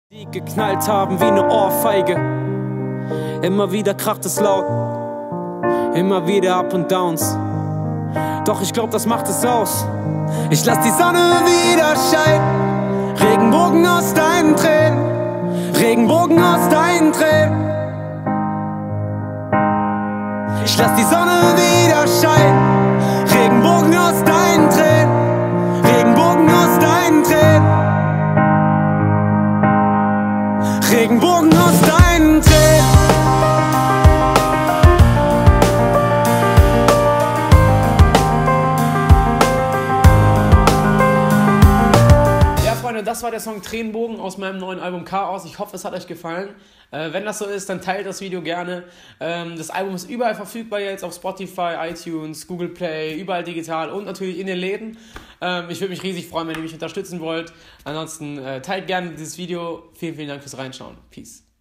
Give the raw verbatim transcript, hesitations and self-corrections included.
Die geknallt haben wie eine Ohrfeige. Immer wieder kracht es laut, immer wieder Up und Downs. Doch ich glaub, das macht es aus. Ich lass die Sonne wieder scheinen, Regenbogen aus deinen Tränen, Regenbogen aus deinen Tränen. Ich lass die Sonne wieder scheinen, Regenbogen aus deinen Tränen, Regenbogen aus deinen Tränen. Regenbogen aus deinen Tränen. Ja, Freunde, das war der Song Tränenbogen aus meinem neuen Album Chaos. Ich hoffe, es hat euch gefallen. Äh, wenn das so ist, dann teilt das Video gerne. Ähm, das Album ist überall verfügbar jetzt auf Spotify, iTunes, Google Play, überall digital und natürlich in den Läden. Ähm, ich würde mich riesig freuen, wenn ihr mich unterstützen wollt. Ansonsten äh, teilt gerne dieses Video. Vielen, vielen Dank fürs Reinschauen. Peace.